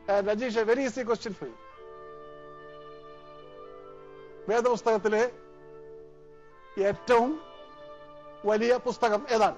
Rajesh, a very easy question for you. വേദപുസ്തകത്തിലെ ഏറ്റവും വലിയ പുസ്തകം ഏതാണ്?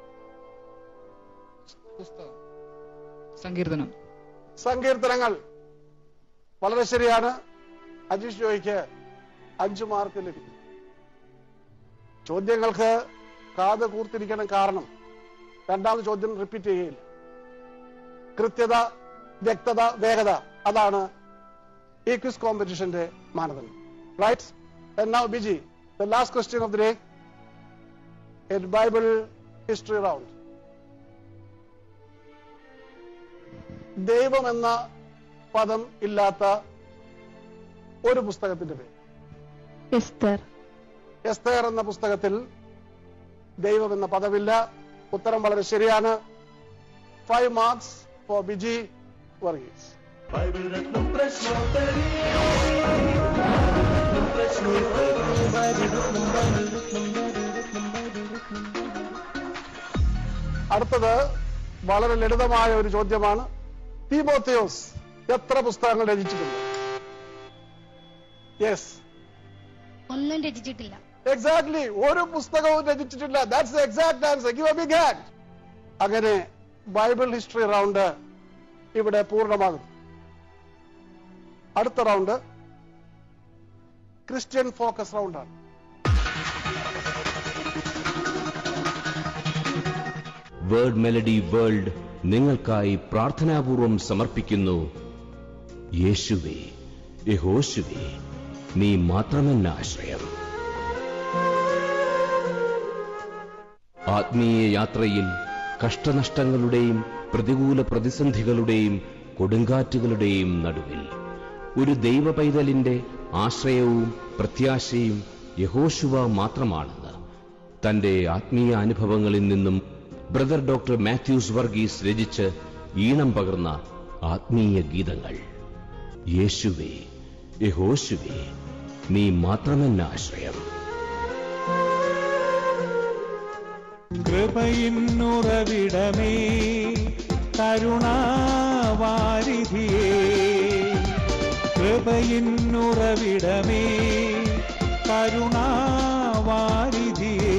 സങ്കീർത്തനങ്ങൾ. വളരെ ശരിയാണ്. അജീഷ് ജോയ്ക്ക് 5 മാർക്ക് ലഭിക്കും. ചോദ്യങ്ങൾക്ക് കാത് കൂർത്തിരിക്കണം, കാരണം രണ്ടാമത് ചോദ്യം റിപ്പീറ്റ് ചെയ്യുകയില്ല. കൃത്യത, വ്യക്തത, വേഗത, അതാണ് ഈ ക്വിസ് കോമ്പറ്റീഷന്റെ മാനദണ്ഡം. Right? And now, Biji, the last question of the day in Bible history round. ദൈവം എന്ന പദം ഇല്ലാത്ത ഒരു പുസ്തകത്തിന്റെ പേര്. എസ്തർ എന്ന പുസ്തകത്തിൽ ദൈവം എന്ന പദമില്ല. ഉത്തരം വളരെ ശരിയാണ്. 5 marks for Biji Vergis. അടുത്തത് വളരെ ലളിതമായ ഒരു ചോദ്യമാണ്. തീമോഥെയോസ് എത്ര പുസ്തകങ്ങൾ രചിച്ചിട്ടുണ്ട്? യെസ്. ഒന്നും രചിച്ചിട്ടില്ല. എക്സാക്ട്ലി, ഒരു പുസ്തകവും രചിച്ചിട്ടില്ല. That's the exact answer. Give a big hand. അങ്ങനെ ബൈബിൾ ഹിസ്റ്ററി റൗണ്ട് ഇവിടെ പൂർണ്ണമാകും. അടുത്ത റൗണ്ട് ക്രിസ്ത്യൻ ഫോക്കസ് റൗണ്ടാണ്. വേർഡ് മെലഡി വേൾഡ് നിങ്ങൾക്കായി പ്രാർത്ഥനാപൂർവം സമർപ്പിക്കുന്നു. യേശുവേ, യഹോശുവേ, നീ മാത്രമെന്ന ആശ്രയം. ആത്മീയ യാത്രയിൽ കഷ്ടനഷ്ടങ്ങളുടെയും പ്രതികൂല പ്രതിസന്ധികളുടെയും കൊടുങ്കാറ്റുകളുടെയും നടുവിൽ ഒരു ദൈവ പൈതലിന്റെ ആശ്രയവും പ്രത്യാശയും യഹോശുവ മാത്രമാണെന്ന് തന്റെ ആത്മീയ അനുഭവങ്ങളിൽ നിന്നും ബ്രദർ ഡോക്ടർ മാത്യൂസ് വർഗീസ് രചിച്ച് ഈണം പകർന്ന ആത്മീയ ഗീതങ്ങൾ. യേശുവേ, യഹോശുവേ, നീ മാത്രമെന്ന ആശ്രയം. കൃപയിന്നുറവിടമേ, കരുണാവാരിധിയേ, കൃപയിന്നുറവിടമേ, കരുണാവാരിധിയേ,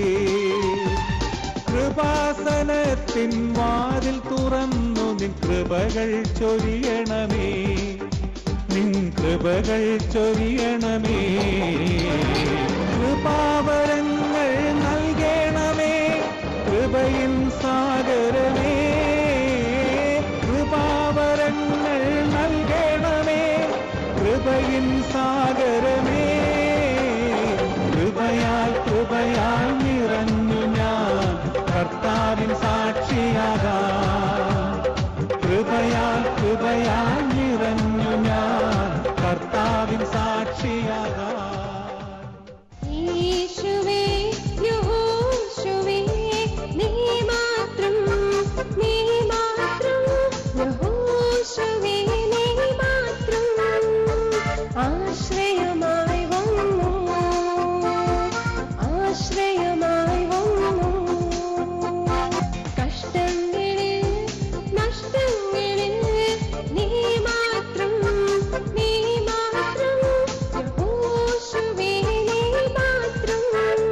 കൃപാസനത്തിൻ വാതിൽ തുറന്നു നിൻ കൃപകൾ ചൊരിയണമേ, നിൻ കൃപകൾ ചൊരിയണമേ, കൃപാവരങ്ങൾ നൽകണമേ, കൃപയിൻ സാഗരമേ, കൃപാവരങ്ങൾ നൽകണമേ, കൃപയിൻ സാഗരമേ, കൃപയാൽ കൃപയാൽ നിറഞ്ഞു ഞാൻ കർത്താവിൻ സാക്ഷിയാകാം, കൃപയാൽ കൃപയാൽ നിറഞ്ഞു ഞാൻ കർത്താവിൻ സാക്ഷിയാകാം. യേശുവേ, യഹോശുവേ, നീ മാത്രം, നീ മാത്രം, യഹോശുവേ, നീ മാത്രം ആശ്രയമായി വന്നു, ആശ്രയമായി വന്നു. കഷ്ടങ്ങളിൽ നഷ്ടങ്ങളിൽ നീ മാത്രം, നീ മാത്രം, യഹോശുവേ, നീ മാത്രം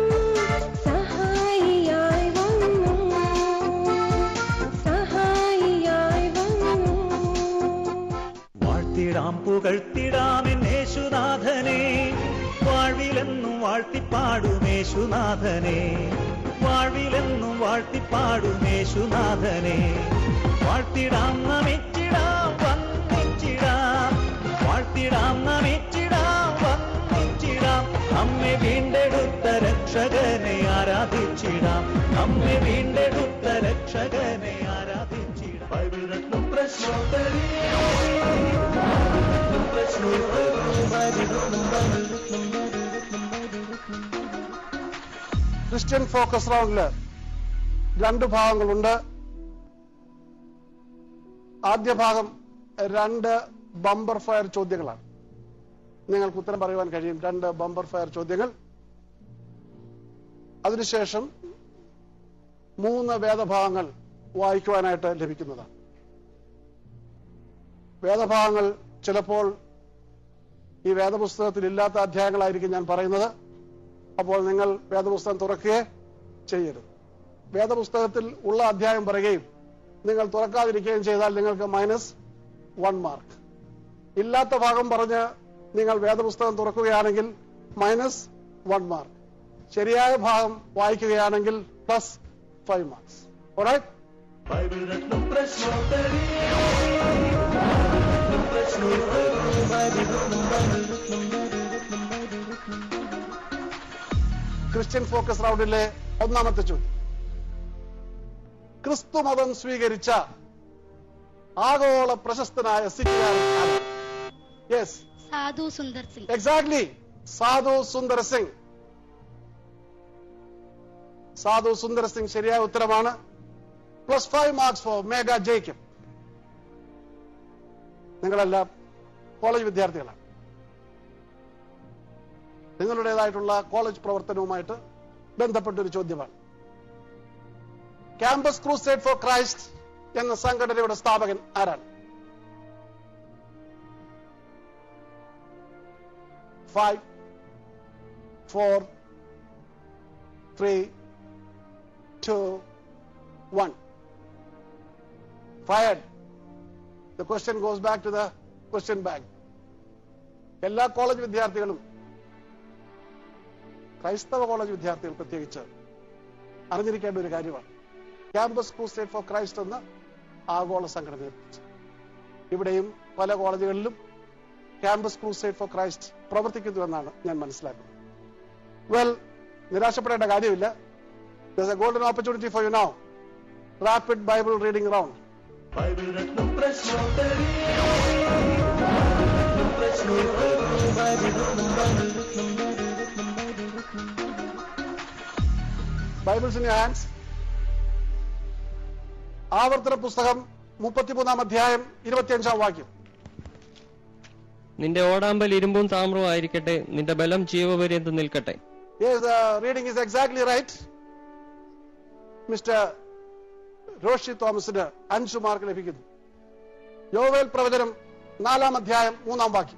സഹായിയായി വന്നു, സഹായിയായി വന്നു. വാഴ്ത്തിടാം പുകഴ്ത്തിടാം യേശുനാഥനെ, വാഴ്വിലെന്നും വാഴ്ത്തിപ്പാടും യേശുനാഥനെ, വാഴ്വിലെന്നും വാഴ്ത്തിപ്പാടും യേശുനാഥനെ, വാഴ്ത്തിടാം നമിച്ചിടാം വന്ദിച്ചിടാം, വാഴ്ത്തിടാം നമിച്ചിടാം വന്ദിച്ചിടാം, നമ്മെ വീണ്ടെടുത്ത രക്ഷകനെ ആരാധിച്ചിടാം, നമ്മെ വീണ്ടെടുത്ത രക്ഷകനെ ആരാധിച്ചിടാം. ബൈബിൾ രത്നം പ്രശ്നോത്തരി, ക്രിസ്ത്യൻ ഫോക്കസ് റൗണ്ടില് 2 ഭാഗങ്ങളുണ്ട്. ആദ്യ ഭാഗം 2 ബമ്പർ ഫയർ ചോദ്യങ്ങളാണ്. നിങ്ങൾക്ക് ഉത്തരം പറയുവാൻ കഴിയും. 2 ബമ്പർ ഫയർ ചോദ്യങ്ങൾ. അതിനുശേഷം 3 വേദഭാഗങ്ങൾ വായിക്കുവാനായിട്ട് ലഭിക്കുന്നതാണ്. വേദഭാഗങ്ങൾ ചിലപ്പോൾ ഈ വേദപുസ്തകത്തിൽ ഇല്ലാത്ത അധ്യായങ്ങളായിരിക്കും ഞാൻ പറയുന്നത്. അപ്പോൾ നിങ്ങൾ വേദപുസ്തകം തുറക്കുകയെ ചെയ്യരുത്. വേദപുസ്തകത്തിൽ ഉള്ള അധ്യായം പറയുകയും നിങ്ങൾ തുറക്കാതിരിക്കുകയും ചെയ്താൽ നിങ്ങൾക്ക് -1 മാർക്ക്. ഇല്ലാത്ത ഭാഗം പറഞ്ഞ് നിങ്ങൾ വേദപുസ്തകം തുറക്കുകയാണെങ്കിൽ -1 മാർക്ക്. ശരിയായ ഭാഗം വായിക്കുകയാണെങ്കിൽ +5 മാർക്സ്. ഓൾറൈറ്റ്? ക്രിസ്ത്യൻ ഫോക്കസ് റൗണ്ടിലെ ഒന്നാമത്തെ ചോദ്യം. ക്രിസ്തു മതം സ്വീകരിച്ച ആഗോള പ്രശസ്തനായ സിഖുകാരൻ. യെസ്, സാധു സുന്ദർ സിംഗ്. എക്സാക്ട്ലി, സാധു സുന്ദർ സിംഗ്. സാധു സുന്ദർ സിംഗ് ശരിയായ ഉത്തരമാണ്. +5 മാർക്സ് ഫോർ മേഘ ജേക്കബ്. നിങ്ങളെല്ലാം കോളേജ് വിദ്യാർത്ഥികളാണ്. നിങ്ങളുടേതായിട്ടുള്ള കോളേജ് പ്രവർത്തനവുമായിട്ട് ബന്ധപ്പെട്ടൊരു ചോദ്യമാണ്. ക്യാമ്പസ് ക്രൂസേഡ് ഫോർ ക്രൈസ്റ്റ് എന്ന സംഘടനയുടെ സ്ഥാപകൻ ആരാണ്? 5, 4, 3, 2, 1. Fired. The question goes back to the question bank. എല്ലാ കോളേജ് വിദ്യാർത്ഥികളും, ക്രൈസ്തവ കോളേജ് വിദ്യാർത്ഥികൾ പ്രത്യേകിച്ച് അറിഞ്ഞിരിക്കേണ്ട ഒരു കാര്യമാണ് ക്യാമ്പസ് ക്രൂസേഡ് ഫോർ ക്രൈസ്റ്റ് എന്ന ആഗോള സംഘടനയെ കുറിച്ച്. ഇവിടെയും പല കോളേജുകളിലും ക്യാമ്പസ് ക്രൂസേഡ് ഫോർ ക്രൈസ്റ്റ് പ്രവർത്തിക്കുന്നുവെന്നാണ് ഞാൻ മനസ്സിലാക്കുന്നത്. വെൽ, നിരാശപ്പെടേണ്ട കാര്യമില്ല. There's a golden opportunity for you now. Rapid Bible reading round. Bibles in your hands. ആവർത്തന പുസ്തകം 33-ാം അധ്യായം 25-ാം വാക്യം. നിന്റെ ഓടാമ്പൽ ഇരുമ്പും താമ്രവും ആയിരിക്കട്ടെ, നിന്റെ ബലം ജീവപര്യന്തം നിൽക്കട്ടെ. Yes, the reading is exactly right. Mister Roshi തോമസിന് 5 മാർക്ക് ലഭിക്കുന്നു. യോവേൽ പ്രവചനം 4-ാം അധ്യായം 3-ാം വാക്യം.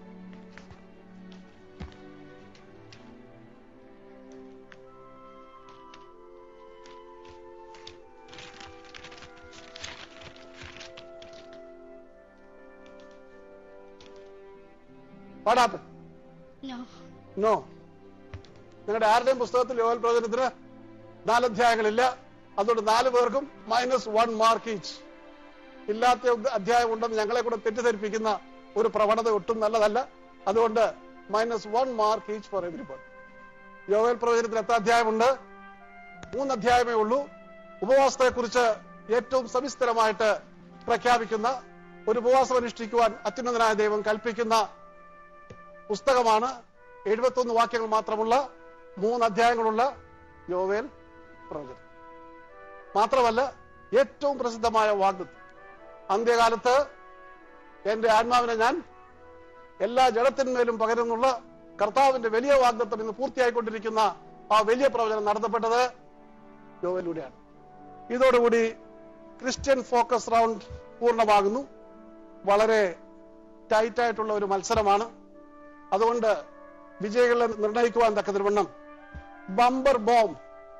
What happened? No. നിങ്ങളുടെ ആരുടെയും പുസ്തകത്തിൽ യോവേൽ പ്രവചനത്തിന് 4 അധ്യായങ്ങളില്ല. അതുകൊണ്ട് 4 പേർക്കും -1 മാർക്ക് ഈച്ച്. ഇല്ലാത്ത അധ്യായം ഉണ്ടെന്ന് ഞങ്ങളെ കൂടെ തെറ്റിദ്ധരിപ്പിക്കുന്ന ഒരു പ്രവണത ഒട്ടും നല്ലതല്ല. അതുകൊണ്ട് -1 മാർക്ക് ഈച്ച് ഫോർ എവരിബഡി. യോവേൽ പ്രവചനത്തിന് എത്ര അധ്യായമുണ്ട്? 3 അധ്യായമേ ഉള്ളൂ. ഉപവാസത്തെക്കുറിച്ച് ഏറ്റവും സവിസ്തരമായിട്ട് പ്രഖ്യാപിക്കുന്ന, ഒരു ഉപവാസം അനുഷ്ഠിക്കുവാൻ അത്യുന്നതനായ ദൈവം കൽപ്പിക്കുന്ന പുസ്തകമാണ്. 71 വാക്യങ്ങൾ മാത്രമുള്ള 3 അധ്യായങ്ങളുള്ള യോവേൽ പ്രവചനം. മാത്രമല്ല, ഏറ്റവും പ്രസിദ്ധമായ വാഗ്ദത്തം, അന്ത്യകാലത്ത് എന്റെ ആത്മാവിനെ ഞാൻ എല്ലാ ജഡത്തിന്മേലും പകരുന്നുള്ള കർത്താവിന്റെ വലിയ വാഗ്ദത്തം ഇന്ന് പൂർത്തിയായിക്കൊണ്ടിരിക്കുന്ന ആ വലിയ പ്രവചനം നടത്തപ്പെട്ടത് യോവേലിലൂടെയാണ്. ഇതോടുകൂടി ക്രിസ്ത്യൻ ഫോക്കസ് റൗണ്ട് പൂർണ്ണമാകുന്നു. വളരെ ടൈറ്റായിട്ടുള്ള ഒരു മത്സരമാണ്. അതുകൊണ്ട് വിജയികളെ നിർണയിക്കുവാൻ തക്കതിരുവണ്ണം ബമ്പർ ബോംബ്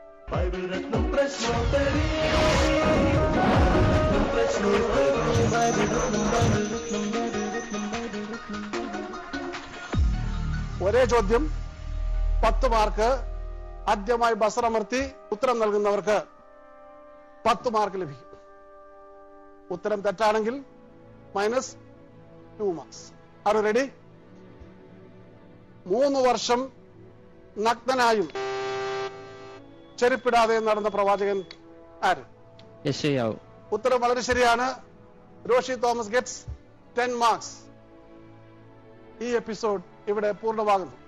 ഒരേ ചോദ്യം 10 മാർക്ക്. ആദ്യമായി ബസറമർത്തി ഉത്തരം നൽകുന്നവർക്ക് 10 മാർക്ക് ലഭിക്കും. ഉത്തരം തെറ്റാണെങ്കിൽ -2 മാർക്സ്. Are you ready? 3 വർഷം നഗ്നനായും ചെരുപ്പിടാതെ നടന്ന പ്രവാചകൻ ആര്? യെശയ്യാവ്. ഉത്തരം വളരെ ശരിയാണ്. Roshi Thomas gets 10 marks. ഈ എപ്പിസോഡ് ഇവിടെ പൂർണ്ണമാകുന്നു.